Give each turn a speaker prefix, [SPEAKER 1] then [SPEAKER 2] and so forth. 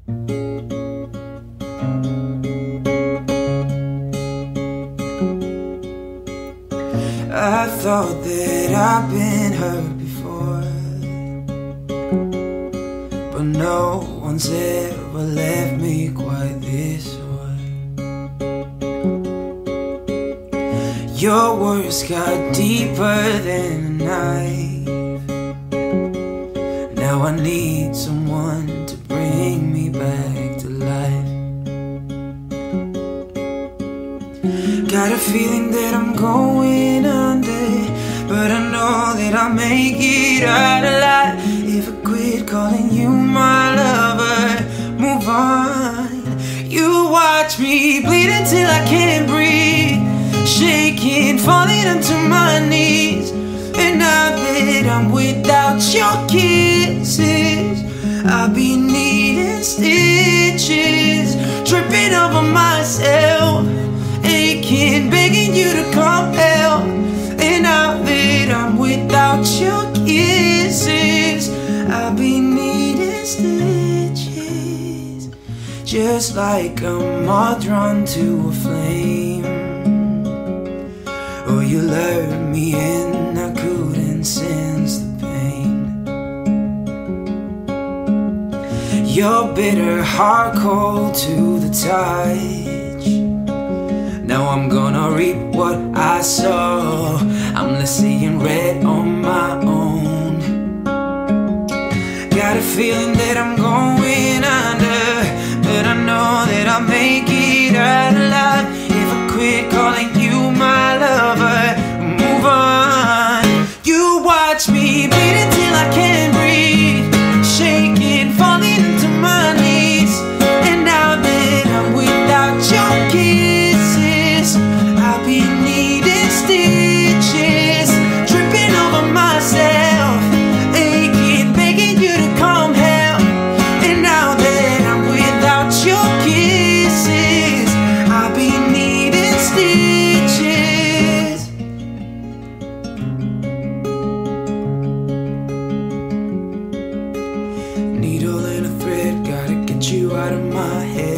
[SPEAKER 1] I thought that I've been hurt before, but no one's ever left me quite this way. Your words got deeper than a knife. Now I need someone to bring me back to life. Got a feeling that I'm going under, but I know that I'll make it out alive if I quit calling you my lover. Move on. You watch me bleed until I can't breathe, shaking, falling onto my knees. And now that I'm without your kisses, I'll be needing stitches, tripping over myself, aching, begging you to come help. And now that I'm without your kisses, I'll be needing stitches, just like a moth drawn to a flame. Oh, you lured me in, I couldn't sense the pain. Your bitter heart cold to the touch. Now I'm gonna reap what I sow. I'm left seeing red on my own. Got a feeling that I'm going under, but I know that I'll make it out alive if I quit calling you my lover. Move on. You watch me bleed until I can't breathe, shaking, falling into my knees. And now that I'm without your kisses, I'll be needing stitches, tripping over myself, aching, begging you to come help. And now that I'm without your kisses, I'll be needing stitches. Needle and a thread, gotta get you out of my head.